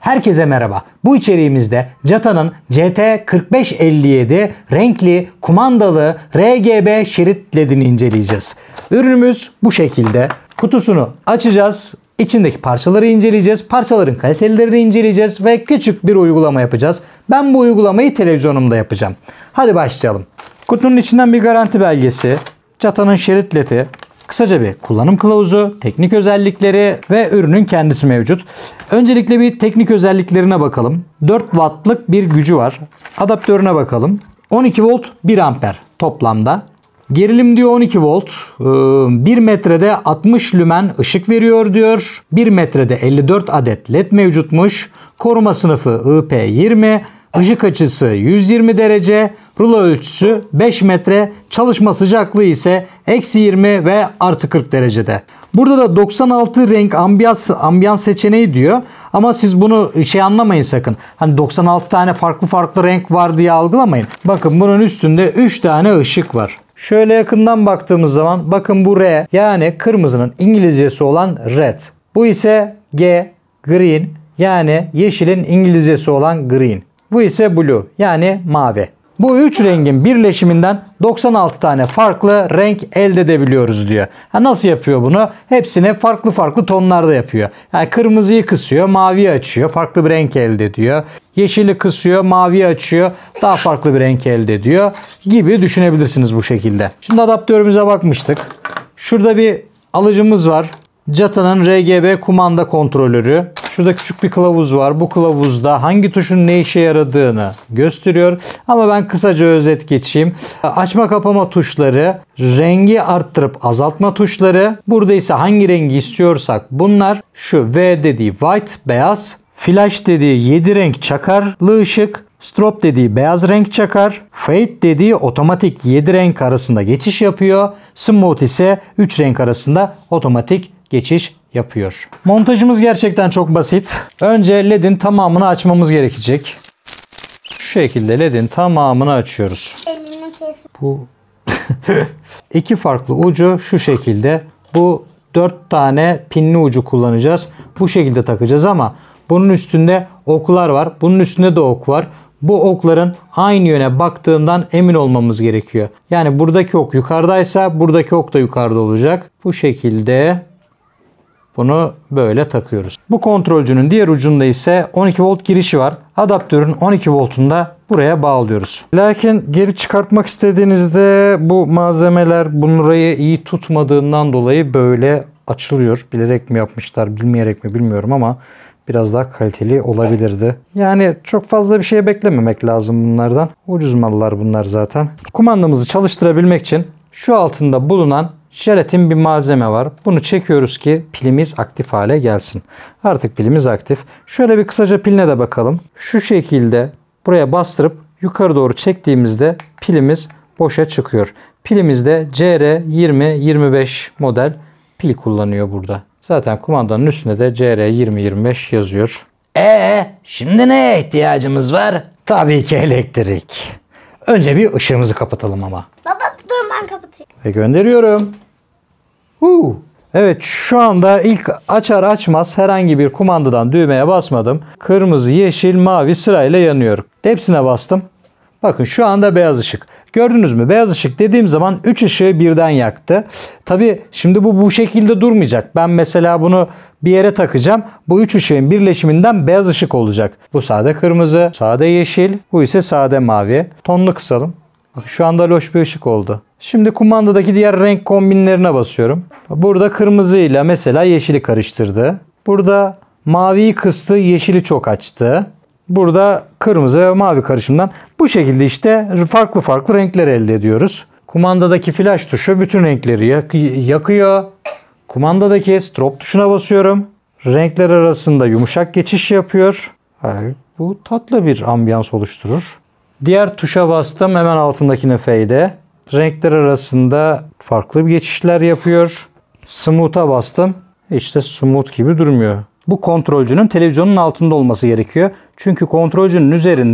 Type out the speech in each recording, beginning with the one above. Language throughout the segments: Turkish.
Herkese merhaba. Bu içeriğimizde Jata'nın JT4557 renkli kumandalı RGB şerit ledini inceleyeceğiz. Ürünümüz bu şekilde. Kutusunu açacağız. İçindeki parçaları inceleyeceğiz. Parçaların kalitelerini inceleyeceğiz ve küçük bir uygulama yapacağız. Ben bu uygulamayı televizyonumda yapacağım. Hadi başlayalım. Kutunun içinden bir garanti belgesi, Jata'nın şerit ledi, kısaca bir kullanım kılavuzu, teknik özellikleri ve ürünün kendisi mevcut. Öncelikle bir teknik özelliklerine bakalım. 4 wattlık bir gücü var. Adaptörüne bakalım. 12 volt 1 amper toplamda. Gerilim diyor 12 volt. 1 metrede 60 lümen ışık veriyor diyor. 1 metrede 54 adet led mevcutmuş. Koruma sınıfı IP20. Işık açısı 120 derece. Rulo ölçüsü 5 metre. Çalışma sıcaklığı ise -20 ve +40 derecede. Burada da 96 renk ambiyans seçeneği diyor. Ama siz bunu anlamayın sakın. Hani 96 tane farklı renk var diye algılamayın. Bakın bunun üstünde 3 tane ışık var. Şöyle yakından baktığımız zaman bakın bu R, yani kırmızının İngilizcesi olan red. Bu ise G, green, yani yeşilin İngilizcesi olan green. Bu ise blue, yani mavi. Bu 3 rengin birleşiminden 96 tane farklı renk elde edebiliyoruz diyor. Nasıl yapıyor bunu? Hepsini farklı tonlarda yapıyor. Yani kırmızıyı kısıyor, maviyi açıyor, farklı bir renk elde ediyor. Yeşili kısıyor, maviyi açıyor, daha farklı bir renk elde ediyor gibi düşünebilirsiniz bu şekilde. Şimdi adaptörümüze bakmıştık. Şurada bir alıcımız var. Jata'nın RGB kumanda kontrolörü. Şurada küçük bir kılavuz var. Bu kılavuzda hangi tuşun ne işe yaradığını gösteriyor. Ama ben kısaca özet geçeyim. Açma kapama tuşları, rengi arttırıp azaltma tuşları. Burada ise hangi rengi istiyorsak bunlar. Şu V dediği white, beyaz. Flash dediği 7 renk çakarlı ışık. Strobe dediği beyaz renk çakar. Fade dediği otomatik 7 renk arasında geçiş yapıyor. Smooth ise 3 renk arasında otomatik geçiş yapıyor. Montajımız gerçekten çok basit. Önce ledin tamamını açmamız gerekecek. Şu şekilde ledin tamamını açıyoruz. Elini kes. Bu iki farklı ucu şu şekilde. Bu 4 tane pinli ucu kullanacağız. Bu şekilde takacağız ama bunun üstünde oklar var. Bunun üstünde de ok var. Bu okların aynı yöne baktığından emin olmamız gerekiyor. Yani buradaki ok yukarıdaysa buradaki ok da yukarıda olacak. Bu şekilde bunu böyle takıyoruz. Bu kontrolcünün diğer ucunda ise 12 volt girişi var. Adaptörün 12 voltunu da buraya bağlıyoruz. Lakin geri çıkartmak istediğinizde bu malzemeler burayı iyi tutmadığından dolayı böyle açılıyor. Bilerek mi yapmışlar, bilmeyerek mi bilmiyorum ama biraz daha kaliteli olabilirdi. Yani çok fazla bir şey beklememek lazım bunlardan. Ucuz mallar bunlar zaten. Kumandamızı çalıştırabilmek için şu altında bulunan jelatin bir malzeme var. Bunu çekiyoruz ki pilimiz aktif hale gelsin. Artık pilimiz aktif. Şöyle bir kısaca piline de bakalım. Şu şekilde buraya bastırıp yukarı doğru çektiğimizde pilimiz boşa çıkıyor. Pilimiz de CR2025 model pil kullanıyor burada. Zaten kumandanın üstünde de CR2025 yazıyor. Şimdi neye ihtiyacımız var? Tabii ki elektrik. Önce bir ışığımızı kapatalım ama. Baba dur ben kapatayım. Ve gönderiyorum. Evet, şu anda ilk açar açmaz herhangi bir kumandadan düğmeye basmadım. Kırmızı, yeşil, mavi sırayla yanıyor. Hepsine bastım. Bakın şu anda beyaz ışık. Gördünüz mü? Beyaz ışık dediğim zaman 3 ışığı birden yaktı. Tabii şimdi bu şekilde durmayacak. Ben mesela bunu bir yere takacağım. Bu 3 ışığın birleşiminden beyaz ışık olacak. Bu sade kırmızı, sade yeşil, bu ise sade mavi. Tonunu kısalım. Bak şu anda loş bir ışık oldu. Şimdi kumandadaki diğer renk kombinlerine basıyorum. Burada kırmızıyla mesela yeşili karıştırdı. Burada maviyi kıstı, yeşili çok açtı. Burada kırmızı ve mavi karışımdan bu şekilde işte farklı renkler elde ediyoruz. Kumandadaki flash tuşu bütün renkleri yakıyor. Kumandadaki strop tuşuna basıyorum. Renkler arasında yumuşak geçiş yapıyor. Bu tatlı bir ambiyans oluşturur. Diğer tuşa bastım, hemen altındakine fade. Renkler arasında farklı bir geçişler yapıyor. Smooth'a bastım. İşte smooth gibi durmuyor. Bu kontrolcünün televizyonun altında olması gerekiyor. Çünkü kontrolcünün üzerinde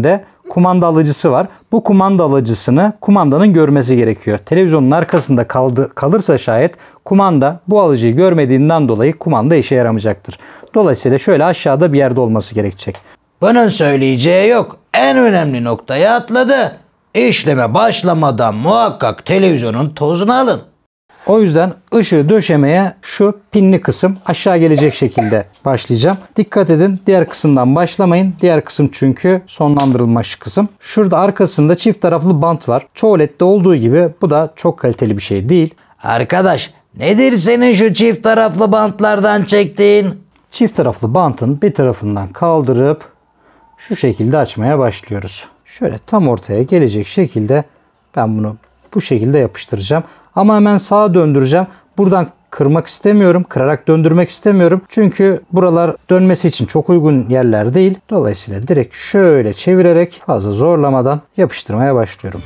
kumanda alıcısı var. Bu kumanda alıcısını kumandanın görmesi gerekiyor. Televizyonun arkasında kalırsa şayet kumanda bu alıcıyı görmediğinden dolayı kumanda işe yaramayacaktır. Dolayısıyla şöyle aşağıda bir yerde olması gerekecek. Bunun söyleyeceği yok. En önemli noktayı atladı. İşleme başlamadan muhakkak televizyonun tozunu alın. O yüzden ışığı döşemeye şu pinli kısım aşağı gelecek şekilde başlayacağım. Dikkat edin, diğer kısımdan başlamayın. Diğer kısım çünkü sonlandırılmış kısım. Şurada arkasında çift taraflı bant var. Çoğu LED'de olduğu gibi bu da çok kaliteli bir şey değil. Arkadaş, nedir senin şu çift taraflı bantlardan çektiğin? Çift taraflı bantın bir tarafından kaldırıp şu şekilde açmaya başlıyoruz. Şöyle tam ortaya gelecek şekilde ben bunu bu şekilde yapıştıracağım. Ama hemen sağa döndüreceğim. Buradan kırmak istemiyorum. Kırarak döndürmek istemiyorum. Çünkü buralar dönmesi için çok uygun yerler değil. Dolayısıyla direkt şöyle çevirerek fazla zorlamadan yapıştırmaya başlıyorum.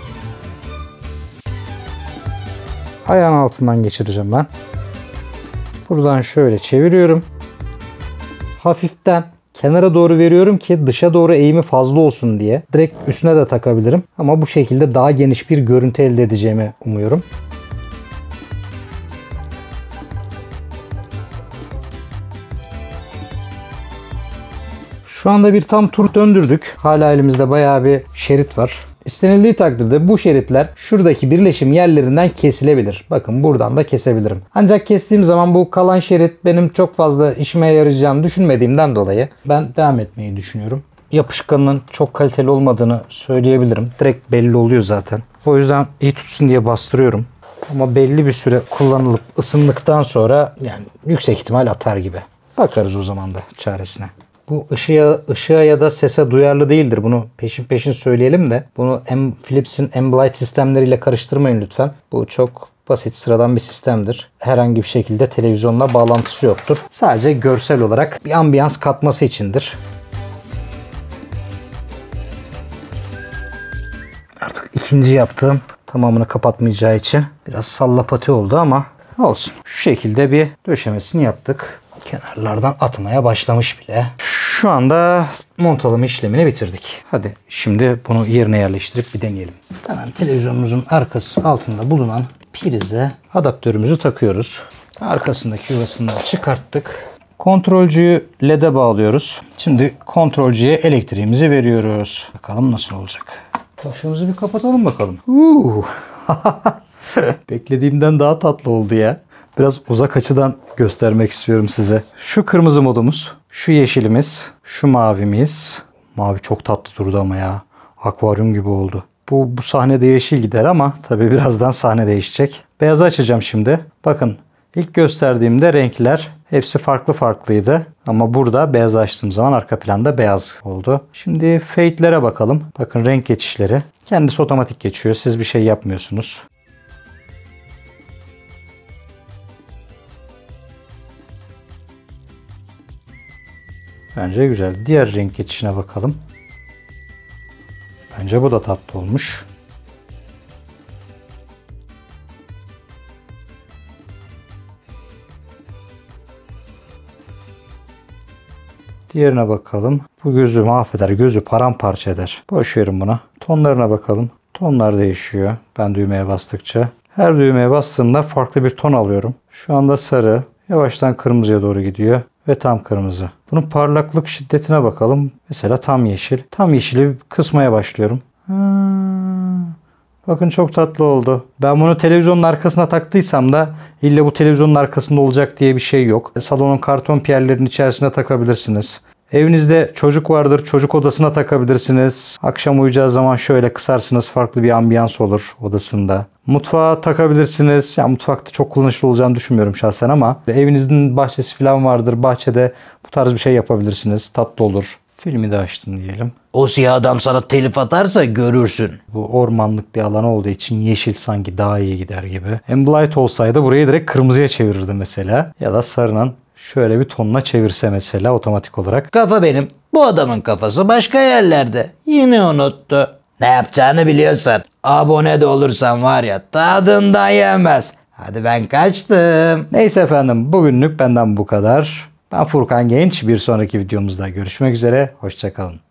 Ayağın altından geçireceğim ben. Buradan şöyle çeviriyorum. Hafiften kenara doğru veriyorum ki dışa doğru eğimi fazla olsun diye. Direkt üstüne de takabilirim. Ama bu şekilde daha geniş bir görüntü elde edeceğimi umuyorum. Şu anda bir tam tur döndürdük. Hala elimizde bayağı bir şerit var. İstenildiği takdirde bu şeritler şuradaki birleşim yerlerinden kesilebilir. Bakın buradan da kesebilirim. Ancak kestiğim zaman bu kalan şerit benim çok fazla işime yarayacağını düşünmediğimden dolayı ben devam etmeyi düşünüyorum. Yapışkanının çok kaliteli olmadığını söyleyebilirim. Direkt belli oluyor zaten. O yüzden iyi tutsun diye bastırıyorum. Ama belli bir süre kullanılıp ısındıktan yani yüksek ihtimal atar gibi. Bakarız o zaman da çaresine. Bu ışığa ya da sese duyarlı değildir. Bunu peşin söyleyelim de. Bunu Philips'in Ambilight sistemleriyle karıştırmayın lütfen. Bu çok basit, sıradan bir sistemdir. Herhangi bir şekilde televizyonla bağlantısı yoktur. Sadece görsel olarak bir ambiyans katması içindir. Artık ikinci yaptığım tamamını kapatmayacağı için biraz sallapati oldu ama olsun. Şu şekilde bir döşemesini yaptık. Kenarlardan atmaya başlamış bile. Şu anda montalama işlemini bitirdik. Hadi şimdi bunu yerine yerleştirip bir deneyelim. Hemen televizyonumuzun arkası altında bulunan prize adaptörümüzü takıyoruz. Arkasındaki yuvasını çıkarttık. Kontrolcüyü LED'e bağlıyoruz. Şimdi kontrolcüye elektriğimizi veriyoruz. Bakalım nasıl olacak. Başımızı bir kapatalım bakalım. Beklediğimden daha tatlı oldu ya. Biraz uzak açıdan göstermek istiyorum size. Şu kırmızı modumuz, şu yeşilimiz, şu mavimiz. Mavi çok tatlı durdu ama ya. Akvaryum gibi oldu. Bu sahnede yeşil gider ama tabii birazdan sahne değişecek. Beyazı açacağım şimdi. Bakın ilk gösterdiğimde renkler hepsi farklıydı. Ama burada beyaz açtığım zaman arka planda beyaz oldu. Şimdi fade'lere bakalım. Bakın renk geçişleri. Kendisi otomatik geçiyor. Siz bir şey yapmıyorsunuz. Bence güzel. Diğer renk geçişine bakalım. Bence bu da tatlı olmuş. Diğerine bakalım. Bu gözü mahveder. Gözü paramparça eder. Boş verin buna. Tonlarına bakalım. Tonlar değişiyor. Ben düğmeye bastıkça. Her düğmeye bastığımda farklı bir ton alıyorum. Şu anda sarı. Yavaştan kırmızıya doğru gidiyor. Ve tam kırmızı. Bunun parlaklık şiddetine bakalım. Mesela tam yeşil. Tam yeşili kısmaya başlıyorum. Bakın çok tatlı oldu. Ben bunu televizyonun arkasına taktıysam da illa bu televizyonun arkasında olacak diye bir şey yok. Salonun karton piyerlerinin içerisine takabilirsiniz. Evinizde çocuk vardır, çocuk odasına takabilirsiniz. Akşam uyuyacağı zaman şöyle kısarsınız, farklı bir ambiyans olur odasında. Mutfağa takabilirsiniz. Yani mutfakta çok kullanışlı olacağını düşünmüyorum şahsen ama evinizin bahçesi falan vardır. Bahçede bu tarz bir şey yapabilirsiniz. Tatlı olur. Filmi de açtım diyelim. O siyah adam sana telif atarsa görürsün. Bu ormanlık bir alan olduğu için yeşil sanki daha iyi gider gibi. Ambilight olsaydı burayı direkt kırmızıya çevirirdi mesela. Ya da sarının şöyle bir tonuna çevirse mesela otomatik olarak. Kafa benim. Bu adamın kafası başka yerlerde. Yine unuttu. Ne yapacağını biliyorsan. Abone de olursan var ya tadından yenmez. Hadi ben kaçtım. Neyse efendim bugünlük benden bu kadar. Ben Furkan Genç. Bir sonraki videomuzda görüşmek üzere. Hoşça kalın.